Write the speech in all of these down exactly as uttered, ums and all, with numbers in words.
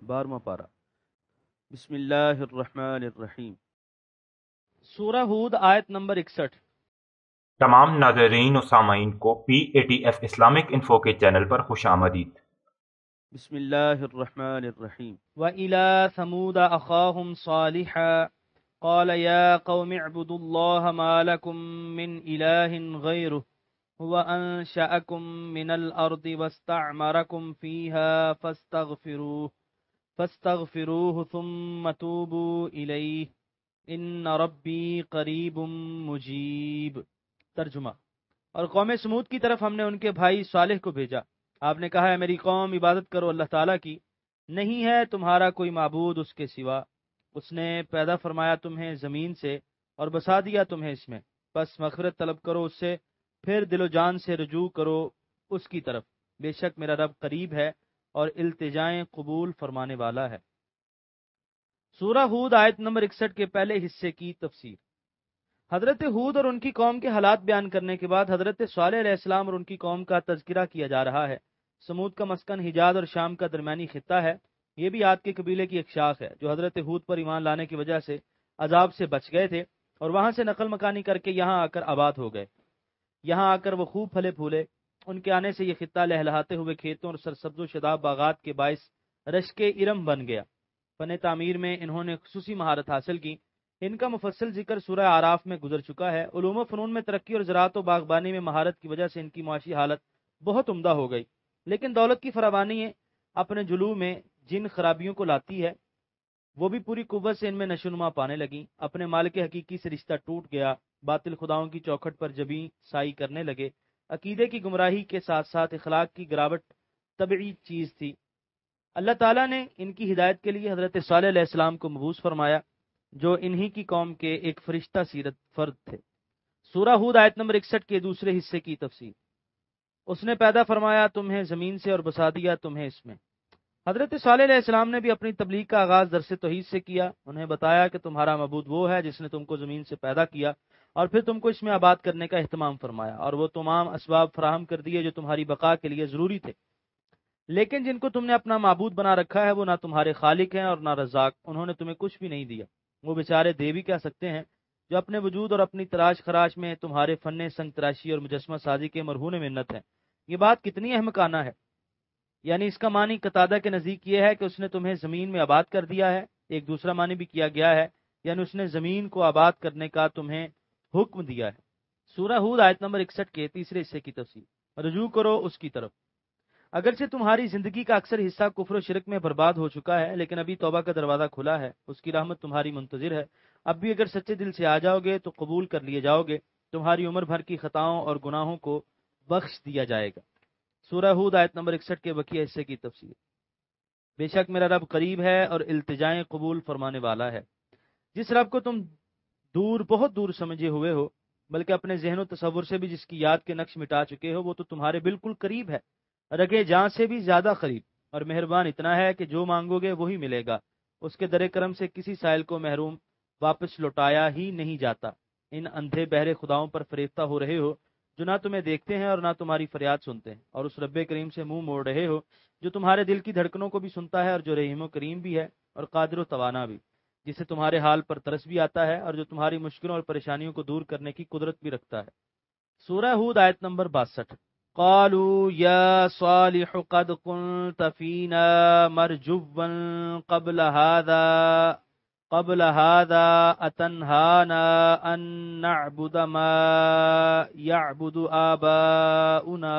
بارہواں پارہ۔ بسم اللہ الرحمن الرحیم۔ سورہ ہود آیت نمبر اکسٹھ۔ تمام ناظرین و سامعین کو P A T F Islamic info کے چینل پر خوش آمدید۔ بسم اللہ الرحمن الرحیم۔ وَإِلَى ثَمُودَ أَخَاهُمْ صَالِحًا قَالَ يَا قَوْمِ اعْبُدُوا اللَّهَ مَا لَكُمْ مِنْ إِلَٰهٍ غَيْرُهُ هُوَ أَنشَأَكُم مِّنَ الْأَرْضِ وَاسْتَعْمَرَكُمْ فِيهَا فَاسْتَغْفِرُوهُ فَاسْتَغْفِرُوهُ ثُمَّ تُوبُوا إِلَيْهِ إِنَّ رَبِّي قَرِيبٌ مُجِيبٌ۔ ترجمہ۔ اور قوم سمود کی طرف ہم نے ان کے بھائی صالح کو بھیجا۔ آپ نے کہا ہے میری قوم عبادت کرو اللہ تعالیٰ کی، نہیں ہے تمہارا کوئی معبود اس کے سوا، اس نے پیدا فرمایا تمہیں زمین سے اور بسا دیا تمہیں اس میں، بس مغفرت طلب کرو اس سے، پھر دل و جان سے رجوع کرو اس کی طرف، بے شک میرا رب قریب ہے اور التجائیں قبول فرمانے والا ہے۔ سورہ ہود آیت نمبر اکسٹھ کے پہلے حصے کی تفسیر۔ حضرت ہود اور ان کی قوم کے حالات بیان کرنے کے بعد حضرت صالح علیہ السلام اور ان کی قوم کا تذکرہ کیا جا رہا ہے۔ سمود کا مسکن حجاز اور شام کا درمیانی خطہ ہے۔ یہ بھی عاد کے قبیلے کی ایک شاخ ہے جو حضرت ہود پر ایمان لانے کی وجہ سے عذاب سے بچ گئے تھے اور وہاں سے نقل مکانی کر کے یہاں آ کر آباد ہو گئے۔ یہاں آ کر وہ خوب پھلے پھولے۔ ان کے آنے سے یہ خطہ لہلہاتے ہوئے کھیتوں اور سرسبز و شداب باغات کے باعث رشک ارم بن گیا۔ فن تعمیر میں انہوں نے خصوصی مہارت حاصل کی۔ ان کا مفصل ذکر سورہ اعراف میں گزر چکا ہے۔ علوم و فنون میں ترقی اور زراعت و باغبانی میں مہارت کی وجہ سے ان کی معاشی حالت بہت عمدہ ہو گئی، لیکن دولت کی فراوانی اپنے جلوہ میں جن خرابیوں کو لاتی ہے وہ بھی پوری قوت سے ان میں نشوونما پانے لگیں۔ اپنے مالک حقیقی سے رشتہ ٹوٹ گیا، باطل خداؤں کی چوکھٹ پر جبیں سائی کرنے لگے۔ عقیدے کی گمراہی کے ساتھ ساتھ اخلاق کی گراوٹ طبعی چیز تھی۔ اللہ تعالیٰ نے ان کی ہدایت کے لیے حضرت صالح علیہ السلام کو مبعوث فرمایا جو انہی کی قوم کے ایک فرشتہ سیرت فرد تھے۔ سورہ ہود آیت نمبر اکسٹھ کے دوسرے حصے کی تفسیر۔ اس نے پیدا فرمایا تمہیں زمین سے اور بسا دیا تمہیں اس میں۔ حضرت صالح علیہ السلام نے بھی اپنی تبلیغ کا آغاز درس توحید سے کیا۔ انہیں بتایا کہ تمہارا معبود وہ ہے جس نے تم کو زمین سے پیدا کیا اور پھر تم کو اس میں آباد کرنے کا اہتمام فرمایا، اور وہ تمام اسباب فراہم کر دیے جو تمہاری بقا کے لیے ضروری تھے، لیکن جن کو تم نے اپنا معبود بنا رکھا ہے وہ نہ تمہارے خالق ہیں اور نہ رزاق، انہوں نے تمہیں کچھ بھی نہیں دیا۔ وہ بیچارے دے بھی کیا سکتے ہیں جو اپنے وجود اور اپنی تراش خراش میں تمہارے فن سنگ تراشی اور مجسمہ سازی کے مرہون منت ہیں۔ یہ بات کتنی احمقانہ ہے۔ یعنی اس کا معنی قتادہ کے نزدیک یہ ہے کہ اس نے تمہیں زمین میں آباد کر دیا ہے۔ ایک دوسرا معنی بھی کیا گیا ہے، یعنی اس نے زمین کو آباد کرنے کا تمہیں حکم دیا ہے۔ سورہ ہود آیت نمبر اکسٹھ کے تیسرے حصے کی تفسیر۔ رجوع کرو اس کی طرف۔ اگرچہ تمہاری زندگی کا اکثر حصہ کفر و شرک میں برباد ہو چکا ہے، لیکن ابھی توبہ کا دروازہ کھلا ہے، اس کی رحمت تمہاری منتظر ہے۔ اب بھی اگر سچے دل سے آ جاؤ گے تو قبول کر لیے جاؤ گے، تمہاری عمر بھر کی خطاؤں اور گناہوں کو بخش دیا جائے گا۔ سورہ ہود آیت نمبر اکسٹھ کے بقیہ حصے کی تفسیر۔ بے شک میرا رب قریب ہے اور التجائیں قبول فرمانے والا ہے۔ جس رب کو تم دور بہت دور سمجھے ہوئے ہو، بلکہ اپنے ذہن و تصور سے بھی جس کی یاد کے نقش مٹا چکے ہو، وہ تو تمہارے بالکل قریب ہے، رگے جاں سے بھی زیادہ قریب، اور مہربان اتنا ہے کہ جو مانگو گے وہی ملے گا۔ اس کے در کرم سے کسی سائل کو محروم واپس لوٹایا ہی نہیں جاتا۔ ان اندھے بہرے خداؤں پر فریفتہ ہو رہے ہو جو نہ تمہیں دیکھتے ہیں اور نہ تمہاری فریاد سنتے ہیں، اور اس رب کریم سے منہ موڑ رہے ہو جو تمہارے دل کی دھڑکنوں کو بھی سنتا ہے اور جو رحیم و کریم بھی ہے اور قادر و توانا بھی، جسے تمہارے حال پر ترس بھی آتا ہے اور جو تمہاری مشکلوں اور پریشانیوں کو دور کرنے کی قدرت بھی رکھتا ہے۔ سورہ ہود آیت نمبر باسٹھ۔ قالوا یا صالح قد كنت فینا مرجوا قبل هذا قبل هذا اتنهانا ان نعبد ما يعبد آباؤنا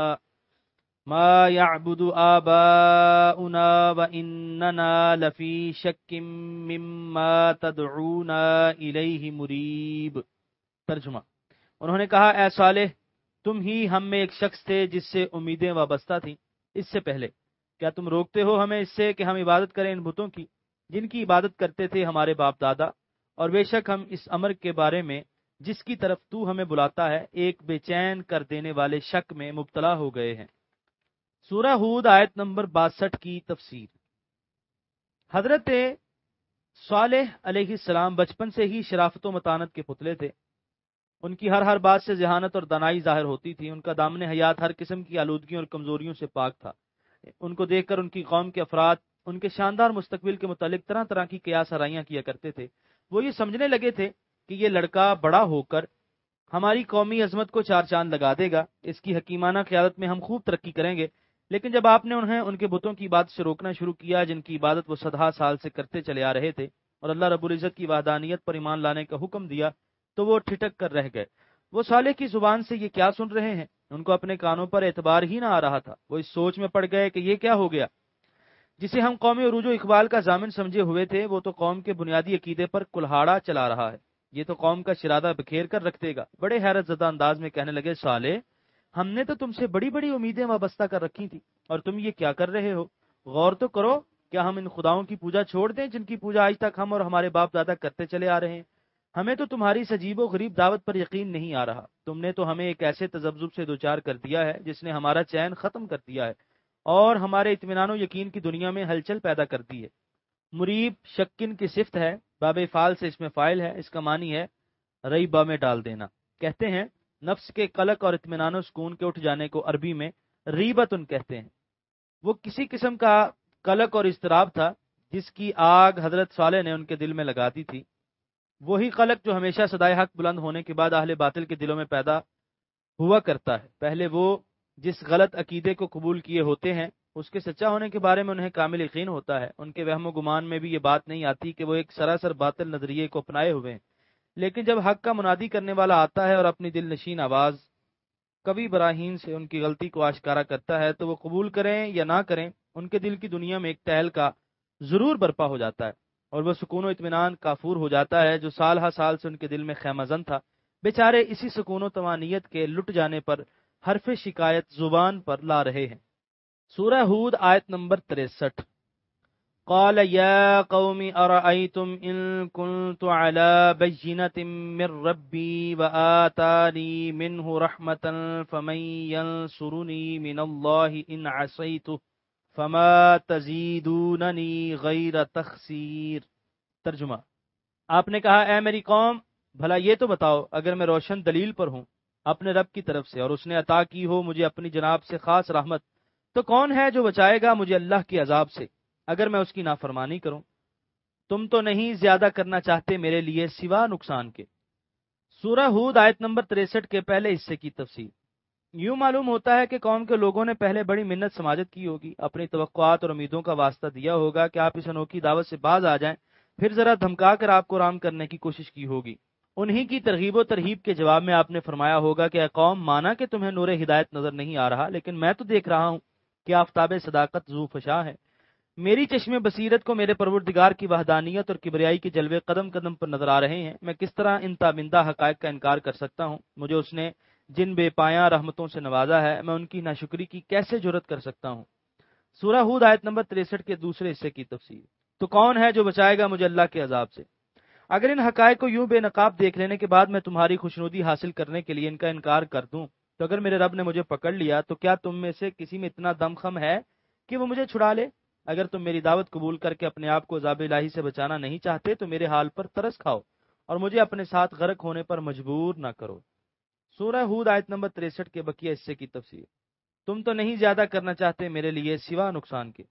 ما يعبد آباؤنا وإننا لفي شك مما تدعونا إليه مريب۔ ترجمہ۔ انہوں نے کہا اے صالح، تم ہی ہم میں ایک شخص تھے جس سے امیدیں وابستہ تھیں اس سے پہلے، کیا تم روکتے ہو ہمیں اس سے کہ ہم عبادت کریں ان بتوں کی جن کی عبادت کرتے تھے ہمارے باپ دادا، اور بے شک ہم اس امر کے بارے میں جس کی طرف تو ہمیں بلاتا ہے ایک بے چین کر دینے والے شک میں مبتلا ہو گئے ہیں۔ سورہ ہود آیت نمبر باسٹھ کی تفسیر۔ حضرت صالح علیہ السلام بچپن سے ہی شرافت و متانت کے پتلے تھے۔ ان کی ہر ہر بات سے ذہانت اور دانائی ظاہر ہوتی تھی۔ ان کا دامن حیات ہر قسم کی آلودگیوں اور کمزوریوں سے پاک تھا۔ ان کو دیکھ کر ان کی قوم کے افراد ان کے شاندار مستقبل کے متعلق طرح طرح کی قیاس آرائیاں کیا کرتے تھے۔ وہ یہ سمجھنے لگے تھے کہ یہ لڑکا بڑا ہو کر ہماری قومی عظمت کو چار چاند لگا دے گا، اس کی حکیمانہ قیادت میں ہم خوب ترقی کریں گے۔ لیکن جب آپ نے انہیں ان کے بتوں کی عبادت سے روکنا شروع کیا جن کی عبادت وہ صدہا سال سے کرتے چلے آ رہے تھے، اور اللہ رب العزت کی وحدانیت پر ایمان لانے کا حکم دیا، تو وہ ٹھٹک کر رہ گئے۔ وہ صالح کی زبان سے یہ کیا سن رہے ہیں؟ ان کو اپنے کانوں پر اعتبار ہی نہ آ رہا تھا۔ وہ اس سوچ میں پڑ گئے کہ یہ کیا ہو گیا۔ جسے ہم قومی عروج و اقبال کا ضامن سمجھے ہوئے تھے، وہ تو قوم کے بنیادی عقیدے پر کلہاڑا چلا رہا ہے۔ یہ تو قوم کا شرادہ بکھیر کر رکھ دے گا۔ بڑے حیرت زدہ انداز میں کہنے لگے، صالح، ہم نے تو تم سے بڑی بڑی امیدیں وابستہ کر رکھی تھی، اور تم یہ کیا کر رہے ہو؟ غور تو کرو، کیا ہم ان خداؤں کی پوجا چھوڑ دیں جن کی پوجا آج تک ہم اور ہمارے باپ دادا کرتے چلے آ رہے ہیں؟ ہمیں تو تمہاری اس عجیب و غریب دعوت پر یقین نہیں آ رہا۔ تم نے تو ہمیں ایک ایسے تذبذب سے دوچار کر دیا ہے جس نے ہمارا چین ختم کر دیا ہے اور ہمارے اطمینان و یقین کی دنیا میں ہلچل پیدا کر دی ہے۔ مریب شکن کی صفت ہے، باب فعال سے اس میں فاعل ہے، اس کا معنی ہے ریبہ میں ڈال دینا۔ کہتے ہیں نفس کے قلق اور اطمینان و سکون کے اٹھ جانے کو عربی میں ریبتن کہتے ہیں۔ وہ کسی قسم کا قلق اور اضطراب تھا جس کی آگ حضرت صالح نے ان کے دل میں لگا دی تھی۔ وہی قلق جو ہمیشہ صدائے حق بلند ہونے کے بعد اہل باطل کے دلوں میں پیدا ہوا کرتا ہے۔ پہلے وہ جس غلط عقیدے کو قبول کیے ہوتے ہیں اس کے سچا ہونے کے بارے میں انہیں کامل یقین ہوتا ہے۔ ان کے وہم و گمان میں بھی یہ بات نہیں آتی کہ وہ ایک سراسر باطل نظریے کو اپنائے ہوئے ہیں۔ لیکن جب حق کا منادی کرنے والا آتا ہے اور اپنی دل نشین آواز کبھی براہین سے ان کی غلطی کو آشکارا کرتا ہے، تو وہ قبول کریں یا نہ کریں، ان کے دل کی دنیا میں ایک تہل کا ضرور برپا ہو جاتا ہے، اور وہ سکون و اطمینان کافور ہو جاتا ہے جو سال ہا سال سے ان کے دل میں خیمہ زن تھا۔ بیچارے اسی سکون و طمانینت کے لٹ جانے پر حرف شکایت زبان پر لا رہے ہیں۔ سورہ ہود آیت نمبر تریسٹھ۔ قال یا قوم ارأیتم ان کنت علی بینۃ من ربی وآتانی منہ رحمۃ فمن ینصرنی من اللہ ان عصیتہ فما تزیدوننی غیر تخسیر۔ ترجمہ، آپ نے کہا، اے میری قوم، بھلا یہ تو بتاؤ، اگر میں روشن دلیل پر ہوں اپنے رب کی طرف سے اور اس نے عطا کی ہو مجھے اپنی جناب سے خاص رحمت، تو کون ہے جو بچائے گا مجھے اللہ کے عذاب سے اگر میں اس کی نافرمانی کروں؟ تم تو نہیں زیادہ کرنا چاہتے میرے لیے سوا نقصان کے۔ سورہ ہود آیت نمبر تریسٹھ کے پہلے حصے کی تفسیر۔ یوں معلوم ہوتا ہے کہ قوم کے لوگوں نے پہلے بڑی منت سماجت کی ہوگی، اپنی توقعات اور امیدوں کا واسطہ دیا ہوگا کہ آپ اس انوکھی دعوت سے باز آ جائیں، پھر ذرا دھمکا کر آپ کو رام کرنے کی کوشش کی ہوگی۔ انہی کی ترغیب و ترہیب کے جواب میں آپ نے فرمایا ہوگا کہ اے قوم، مانا کہ تمہیں نور ہدایت نظر نہیں آ رہا، لیکن میں تو دیکھ رہا ہوں کہ آفتاب صداقت ذو فشاں ہے۔ میری چشم بصیرت کو میرے پروردگار کی وحدانیت اور کبریائی کے جلوے قدم قدم پر نظر آ رہے ہیں۔ میں کس طرح ان تابندہ حقائق کا انکار کر سکتا ہوں؟ مجھے اس نے جن بے پایاں رحمتوں سے نوازا ہے، میں ان کی ناشکری کی کیسے جرت کر سکتا ہوں؟ سورہ ہود آیت نمبر تریسٹھ کے دوسرے حصے کی تفسیر۔ تو کون ہے جو بچائے گا مجھے اللہ کے عذاب سے؟ اگر ان حقائق کو یوں بے نقاب دیکھ لینے کے بعد میں تمہاری خوشنودی حاصل کرنے کے لیے ان کا انکار کر دوں، تو اگر میرے رب نے مجھے پکڑ لیا تو کیا تم میں سے کسی میں اتنا دم خم ہے کہ وہ مجھے چھڑا لے؟ اگر تم میری دعوت قبول کر کے اپنے آپ کو عذاب الہی سے بچانا نہیں چاہتے تو میرے حال پر ترس کھاؤ اور مجھے اپنے ساتھ غرق ہونے پر مجبور نہ کرو۔ سورہ ہود آیت نمبر تریسٹھ کے بقیہ حصے کی تفسیر۔ تم تو نہیں زیادہ کرنا چاہتے میرے لیے سوا نقصان کے۔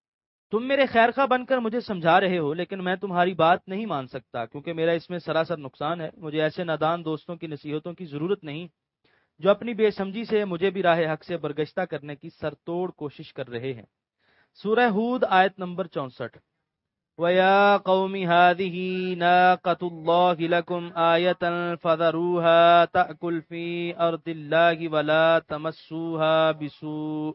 تم میرے خیر خواہ بن کر مجھے سمجھا رہے ہو، لیکن میں تمہاری بات نہیں مان سکتا کیونکہ میرا اس میں سراسر نقصان ہے۔ مجھے ایسے نادان دوستوں کی نصیحتوں کی ضرورت نہیں جو اپنی بے سمجھی سے مجھے بھی راہ حق سے برگشتہ کرنے کی سرتوڑ کوشش کر رہے ہیں۔ سورہ ہود آیت نمبر چونسٹھ۔ وَيَا قَوْمِ هَٰذِهِ نَاقَةُ اللَّهِ لَكُمْ آيَةً فَذَرُوهَا تَأْكُلْ فِي أَرْضِ اللَّهِ وَلَا تَمَسُّوهَا بِسُوءٍ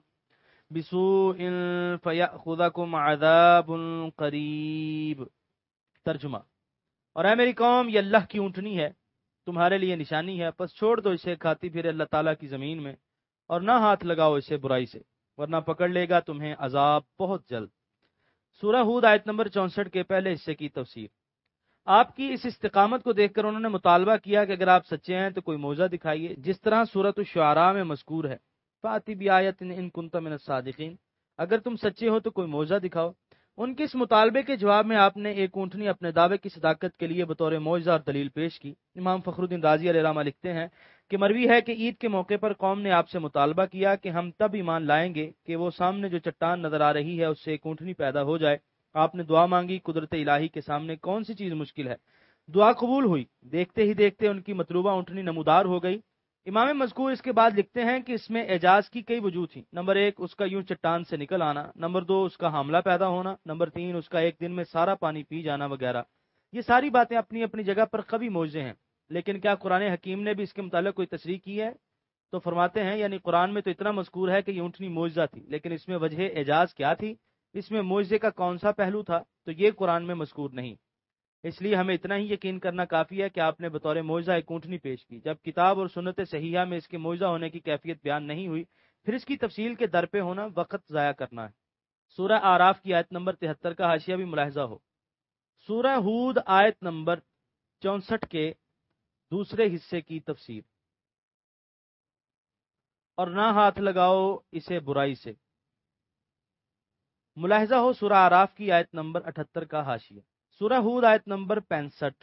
بِسُوءٍ فَيَأْخُذَكُمْ عَذَابٌ قَرِيبٌ۔ ترجمہ، اور اے میری قوم، یہ اللہ کی اونٹنی ہے، تمہارے لیے نشانی ہے، پس چھوڑ دو اسے کھاتی پھرے اللہ تعالیٰ کی زمین میں، اور نہ ہاتھ لگاؤ اسے برائی سے، ورنہ پکڑ لے گا تمہیں عذاب بہت جلد۔ سورہ ہود آیت نمبر چونسٹھ کے پہلے حصے کی تفسیر۔ آپ کی اس استقامت کو دیکھ کر انہوں نے مطالبہ کیا کہ اگر آپ سچے ہیں تو کوئی موجزہ دکھائیے، جس طرح سورۃ الشعراء میں مذکور ہے، فَأْتِ بِآیَةٍ إِن كُنتَ مِنَ الصَّادِقِينَ، اگر تم سچے ہو تو کوئی موجزہ دکھاؤ۔ ان کے اس مطالبے کے جواب میں آپ نے ایک اونٹنی اپنے دعوے کی صداقت کے لیے بطور معجزہ اور دلیل پیش کی۔ امام فخر الدین رازی علیہ الرحمہ لکھتے ہیں کہ مروی ہے کہ عید کے موقع پر قوم نے آپ سے مطالبہ کیا کہ ہم تب ایمان لائیں گے کہ وہ سامنے جو چٹان نظر آ رہی ہے اس سے ایک اونٹنی پیدا ہو جائے۔ آپ نے دعا مانگی، قدرت الہی کے سامنے کون سی چیز مشکل ہے؟ دعا قبول ہوئی، دیکھتے ہی دیکھتے ان کی مطلوبہ اونٹنی نمودار ہو گئی۔ امام مذکور اس کے بعد لکھتے ہیں کہ اس میں اعجاز کی کئی وجوہ تھیں۔ نمبر ایک، اس کا یوں چٹان سے نکل آنا، نمبر دو، اس کا حاملہ پیدا ہونا، نمبر تین، اس کا ایک دن میں سارا پانی پی جانا وغیرہ۔ یہ ساری باتیں اپنی اپنی جگہ پر قوی معجزے ہیں، لیکن کیا قرآن حکیم نے بھی اس کے متعلق کوئی تصریح کی ہے؟ تو فرماتے ہیں یعنی قرآن میں تو اتنا مذکور ہے کہ یہ اونٹنی معجزہ تھی، لیکن اس میں وجہ اعجاز کیا تھی؟ اس میں معجزے کا کون سا پہلو تھا؟ تو یہ قرآن میں مذکور نہیں۔ اس لیے ہمیں اتنا ہی یقین کرنا کافی ہے کہ آپ نے بطور معجزہ ایک اونٹنی پیش کی۔ جب کتاب اور سنت صحیحہ میں اس کے معجزہ ہونے کی کیفیت بیان نہیں ہوئی، پھر اس کی تفصیل کے در پہ ہونا وقت ضائع کرنا ہے۔ سورہ آراف کی آیت نمبر تہتر کا حاشیہ بھی ملاحظہ ہو۔ سورہ ہود آیت نمبر چونسٹھ کے دوسرے حصے کی تفسیر، اور نہ ہاتھ لگاؤ اسے برائی سے، ملاحظہ ہو سورہ آراف کی آیت نمبر اٹھتر کا حاشیہ۔ سورہ ہود آیت نمبر پینسٹھ،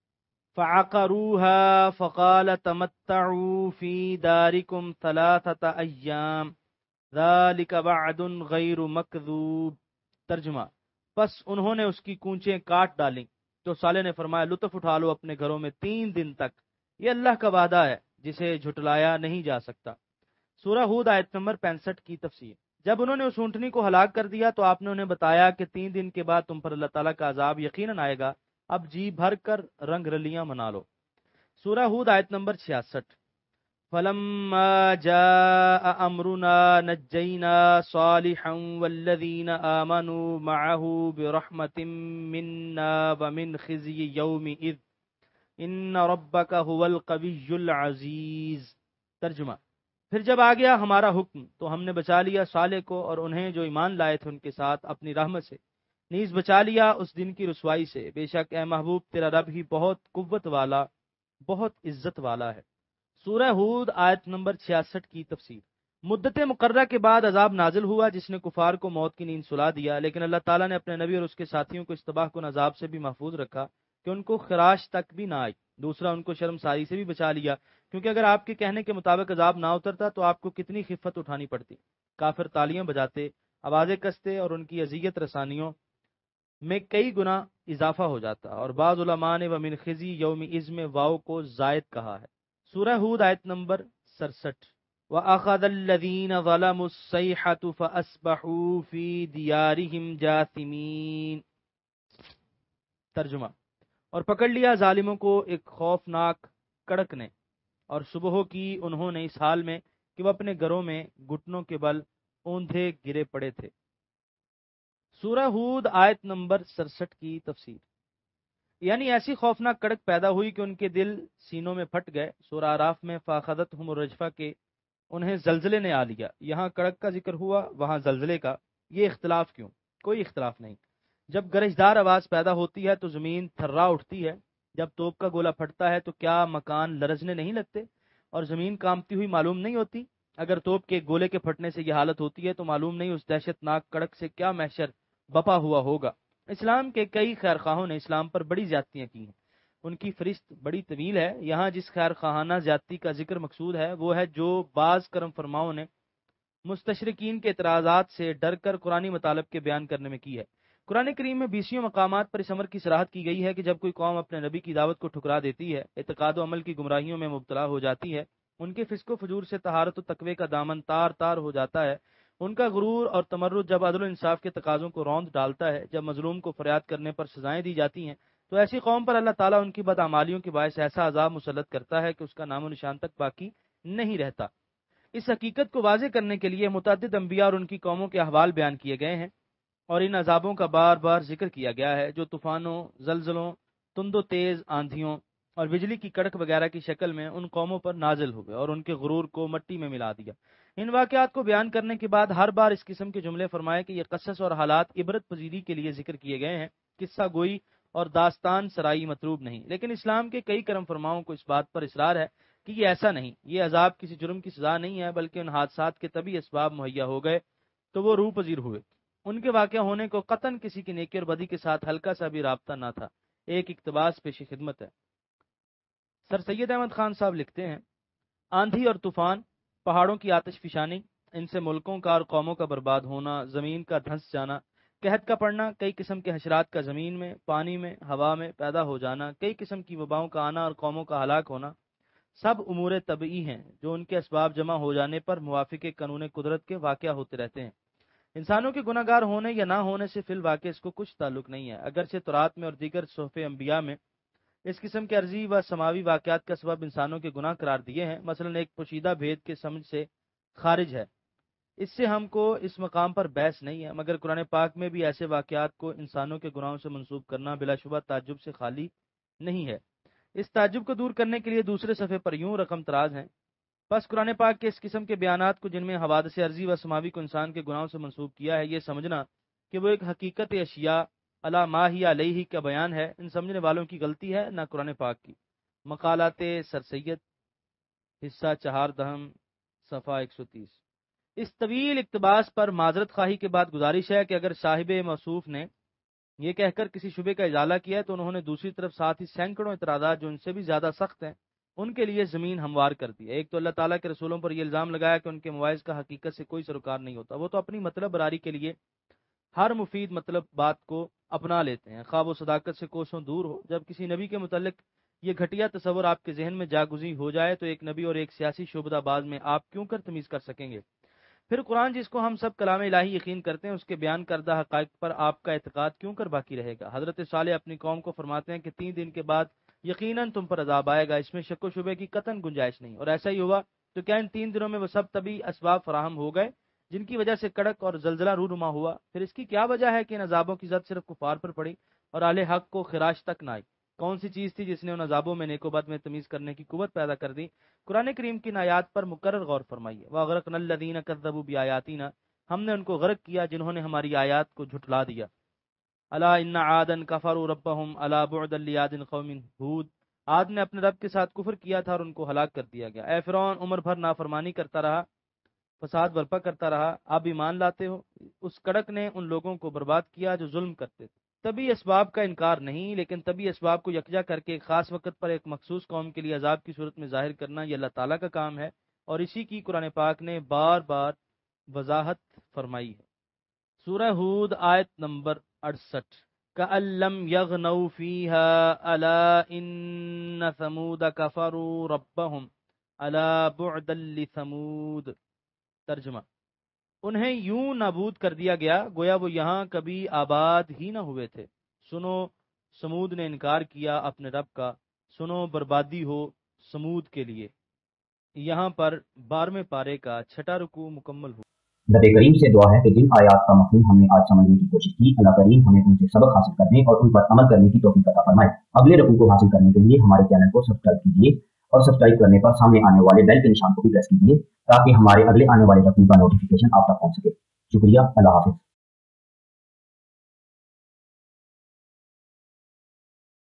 فَعَقَرُوهَا فَقَالَ تَمَتَّعُوا فِي دَارِكُمْ ثَلَاثَةَ أَيَّامٍ ذَلِكَ وَعْدٌ غَيْرُ مَكْذُوبٍ۔ ترجمہ، پس انہوں نے اس کی کونچیں کاٹ ڈالیں تو صالح نے فرمایا لطف اٹھا لو اپنے گھروں میں تین دن تک، یہ اللہ کا وعدہ ہے جسے جھٹلایا نہیں جا سکتا۔ سورہ ہود آیت نمبر پینسٹھ کی تفسیر۔ جب انہوں نے اس اونٹنی کو ہلاک کر دیا تو آپ نے انہیں بتایا کہ تین دن کے بعد تم پر اللہ تعالیٰ کا عذاب یقیناً آئے گا، اب جی بھر کر رنگ رلیاں منا لو۔ سورہ ہود آیت نمبر چھیاسٹھ، فَلَمَّا جَاءَ أَمْرُنَا نَجَّيْنَا صَالِحًا وَالَّذِينَ آمَنُوا مَعَهُ بِرَحْمَةٍ مِنَّا وَمِنْ خِزْيِ يَوْمِئِذٍ إِنَّ رَبَّكَ هُوَ الْقَوِيُّ الْعَزِيزُ۔ ترجمہ، پھر جب آ گیا ہمارا حکم تو ہم نے بچا لیا صالح کو اور انہیں جو ایمان لائے تھے ان کے ساتھ اپنی رحمت سے، نیز بچا لیا اس دن کی رسوائی سے، بے شک اے محبوب تیرا رب ہی بہت قوت والا بہت عزت والا ہے۔ سورہ ہود آیت نمبر چھیاسٹھ کی تفسیر۔ مدت مقررہ کے بعد عذاب نازل ہوا جس نے کفار کو موت کی نیند سلا دیا، لیکن اللہ تعالیٰ نے اپنے نبی اور اس کے ساتھیوں کو اس تباہ کن عذاب سے بھی محفوظ رکھا کہ ان کو خراش تک بھی نہ آئی۔ دوسرا، ان کو شرمساری سے بھی بچا لیا، کیونکہ اگر آپ کے کہنے کے مطابق عذاب نہ اترتا تو آپ کو کتنی خفت اٹھانی پڑتی۔ کافر تالیاں بجاتے، آوازیں کستے اور ان کی اذیت رسانیوں میں کئی گنا اضافہ ہو جاتا، اور بعض علماء نے ومن خزی یوم از میں واؤ کو زائد کہا ہے۔ سورہ ہود آیت نمبر سڑسٹھ، وَأَخَذَ الَّذِينَ ظَلَمُوا الصَّيْحَةُ فَأَصْبَحُوا فِي دِيَارِهِمْ جَاثِمِينَ۔ ترجمہ، اور پکڑ لیا ظالموں کو ایک خوفناک کڑک نے، اور صبح کی انہوں نے اس حال میں کہ وہ اپنے گھروں میں گھٹنوں کے بل اوندھے گرے پڑے تھے۔ سورہ ہود آیت نمبر سڑسٹھ کی تفسیر، یعنی ایسی خوفناک کڑک پیدا ہوئی کہ ان کے دل سینوں میں پھٹ گئے۔ سورہ آراف میں فاخذتہم الرجفہ کے انہیں زلزلے نے آ لیا، یہاں کڑک کا ذکر ہوا وہاں زلزلے کا، یہ اختلاف کیوں؟ کوئی اختلاف نہیں۔ جب گرجدار آواز پیدا ہوتی ہے تو زمین تھرا اٹھتی ہے، جب توپ کا گولہ پھٹتا ہے تو کیا مکان لرزنے نہیں لگتے اور زمین کانپتی ہوئی معلوم نہیں ہوتی؟ اگر توپ کے گولے کے پھٹنے سے یہ حالت ہوتی ہے تو معلوم نہیں اس دہشت ناک کڑک سے کیا محشر بپا ہوا ہوگا۔ اسلام کے کئی خیر خواہوں نے اسلام پر بڑی زیادتیاں کی ہیں، ان کی فہرست بڑی طویل ہے۔ یہاں جس خیر خواہانہ زیادتی کا ذکر مقصود ہے وہ ہے جو بعض کرم فرماؤں نے مستشرقین کے اعتراضات سے ڈر کر قرآنی مطالب کے بیان کرنے میں کی ہے۔ قرآن کریم میں بیسیوں مقامات پر اس امر کی صراحت کی گئی ہے کہ جب کوئی قوم اپنے نبی کی دعوت کو ٹھکرا دیتی ہے، اعتقاد و عمل کی گمراہیوں میں مبتلا ہو جاتی ہے، ان کے فسق و فجور سے طہارت و تقوی کا دامن تار تار ہو جاتا ہے، ان کا غرور اور تمرد جب عدل و انصاف کے تقاضوں کو روند ڈالتا ہے، جب مظلوم کو فریاد کرنے پر سزائیں دی جاتی ہیں، تو ایسی قوم پر اللہ تعالیٰ ان کی بدعمالیوں کے باعث ایسا عذاب مسلط کرتا ہے کہ اس کا نام و نشان تک باقی نہیں رہتا۔ اس حقیقت کو واضح کرنے کے لیے متعدد انبیاء اور ان کی قوموں کے احوال بیان کیے گئے ہیں اور ان عذابوں کا بار بار ذکر کیا گیا ہے جو طوفانوں، زلزلوں، تند و تیز آندھیوں اور بجلی کی کڑک وغیرہ کی شکل میں ان قوموں پر نازل ہوئے اور ان کے غرور کو مٹی میں ملا دیا۔ ان واقعات کو بیان کرنے کے بعد ہر بار اس قسم کے جملے فرمائے کہ یہ قصص اور حالات عبرت پذیری کے لیے ذکر کیے گئے ہیں، قصہ گوئی اور داستان سرائی مطلوب نہیں۔ لیکن اسلام کے کئی کرم فرماؤں کو اس بات پر اصرار ہے کہ یہ ایسا نہیں، یہ عذاب کسی جرم کی سزا نہیں ہے، بلکہ ان حادثات کے طبی اسباب مہیا ہو گئے تو وہ روح پذیر ہوئے۔ ان کے واقع ہونے کو قطعاً کسی کی نیکی اور بدی کے ساتھ ہلکا سا بھی رابطہ نہ تھا، ایک اقتباس پیش خدمت ہے۔ سر سید احمد خان صاحب لکھتے ہیں، آندھی اور طوفان، پہاڑوں کی آتش فشانی، ان سے ملکوں کا اور قوموں کا برباد ہونا، زمین کا دھنس جانا، قحط کا پڑنا، کئی قسم کے حشرات کا زمین میں، پانی میں، ہوا میں پیدا ہو جانا، کئی قسم کی وباؤں کا آنا اور قوموں کا ہلاک ہونا، سب امور طبعی ہیں جو ان کے اسباب جمع ہو جانے پر موافق قانون قدرت کے واقع ہوتے رہتے ہیں۔ انسانوں کے گناہ گار ہونے یا نہ ہونے سے فی الواقع اس کو کچھ تعلق نہیں ہے، اگرچہ تورات میں اور دیگر صحف انبیاء میں اس قسم کے عرضی و سماوی واقعات کا سبب انسانوں کے گناہ قرار دیے ہیں، مثلا ایک پوشیدہ بھید کے سمجھ سے خارج ہے، اس سے ہم کو اس مقام پر بحث نہیں ہے، مگر قرآن پاک میں بھی ایسے واقعات کو انسانوں کے گناہوں سے منسوب کرنا بلا شبہ تعجب سے خالی نہیں ہے۔ اس تعجب کو دور کرنے کے لیے دوسرے صفحے پر یوں رقم تراز ہیں، بس قرآن پاک کے اس قسم کے بیانات کو جن میں حوادث ارضی و سماوی کو انسان کے گناہوں سے منسوب کیا ہے، یہ سمجھنا کہ وہ ایک حقیقت اشیاء علی ما ہی علیہ کا بیان ہے، ان سمجھنے والوں کی غلطی ہے، نہ قرآن پاک کی۔ مقالات سر سید، حصہ چہار دہم، صفحہ ایک سو تیس۔ اس طویل اقتباس پر معذرت خواہی کے بعد گزارش ہے کہ اگر صاحب موصوف نے یہ کہہ کر کسی شبے کا ازالہ کیا ہے تو انہوں نے دوسری طرف ساتھ ہی سینکڑوں اعتراضات جو ان سے بھی زیادہ سخت ہیں ان کے لیے زمین ہموار کر دی ہے۔ ایک تو اللہ تعالیٰ کے رسولوں پر یہ الزام لگایا کہ ان کے مواعظ کا حقیقت سے کوئی سروکار نہیں ہوتا، وہ تو اپنی مطلب براری کے لیے ہر مفید مطلب بات کو اپنا لیتے ہیں، خواہ وہ صداقت سے کوسوں دور ہو۔ جب کسی نبی کے متعلق یہ گھٹیا تصور آپ کے ذہن میں جاگزی ہو جائے تو ایک نبی اور ایک سیاسی شعبدہ باز میں آپ کیوں کر تمیز کر سکیں گے؟ پھر قرآن جس کو ہم سب کلام الہی یقین کرتے ہیں اس کے بیان کردہ حقائق پر آپ کا اعتقاد کیوں کر باقی رہے گا؟ حضرت صالح اپنی قوم کو فرماتے ہیں کہ تین دن کے بعد یقیناً تم پر عذاب آئے گا، اس میں شک و شبے کی قطعاً گنجائش نہیں، اور ایسا ہی ہوا تو کیا ان تین دنوں میں وہ سب طبی اسباب فراہم ہو گئے جن کی وجہ سے کڑک اور زلزلہ رونما ہوا؟ پھر اس کی کیا وجہ ہے کہ ان عذابوں کی زد صرف کفار پر پڑی اور اہل حق کو خراش تک نہ آئی؟ کون سی چیز تھی جس نے ان عذابوں میں نیک و بد میں تمیز کرنے کی قوت پیدا کر دی؟ قرآن کریم کی آیات پر مقرر غور فرمائیے۔ وَأَغْرَقْنَا الَّذِينَ كَذَّبُوا بِآيَاتِنَا، ہم نے ان کو غرق کیا جنہوں نے ہماری آیات کو جھٹلا دیا۔ الا ان عادا كفروا ربهم الا بعدا لعاد قوم هود، عاد نے اپنے رب کے ساتھ کفر کیا تھا اور ان کو ہلاک کر دیا گیا۔ اے فرعون، عمر بھر نافرمانی کرتا رہا، فساد برپا کرتا رہا، آپ ایمان لاتے ہو؟ اس کڑک نے ان لوگوں کو برباد کیا جو ظلم کرتے تھے۔ طبی اسباب کا انکار نہیں، لیکن طبی اسباب کو یکجا کر کے ایک خاص وقت پر ایک مخصوص قوم کے لیے عذاب کی صورت میں ظاہر کرنا یہ اللہ تعالیٰ کا کام ہے، اور اسی کی قرآن پاک نے بار بار وضاحت فرمائی ہے۔ سورہ ہود آیت نمبر اڑسٹھ، کأن لم یغنوا فیہا الا ان ثمود کفروا ربہم الا بعدا لثمود۔ ترجمہ، انہیں یوں نابود کر دیا گیا گویا وہ یہاں کبھی آباد ہی نہ ہوئے تھے۔ سنو، سمود نے انکار کیا اپنے رب کا، سنو بربادی ہو سمود کے لیے۔ یہاں پر بارہویں پارے کا چھٹا رکوع مکمل ہو۔ رب کریم سے دعا ہے کہ جن آیات کا مفہوم ہم نے آج سمجھنے کی کوشش کی، اللہ کریم ہمیں ان سے سبق حاصل کرنے اور ان پر عمل کرنے کی توفیق عطا فرمائے۔ اگلے رکوع کو حاصل کرنے کے لیے ہمارے چینل کو سبسکرائب کیجیے اور سبسکرائب کرنے پر سامنے آنے والے بیل کے نشان کو بھی پریس کیجیے تاکہ ہمارے اگلے آنے والے رکوع کا نوٹیفیکیشن آپ تک پہنچ سکے۔ شکریہ، اللہ حافظ۔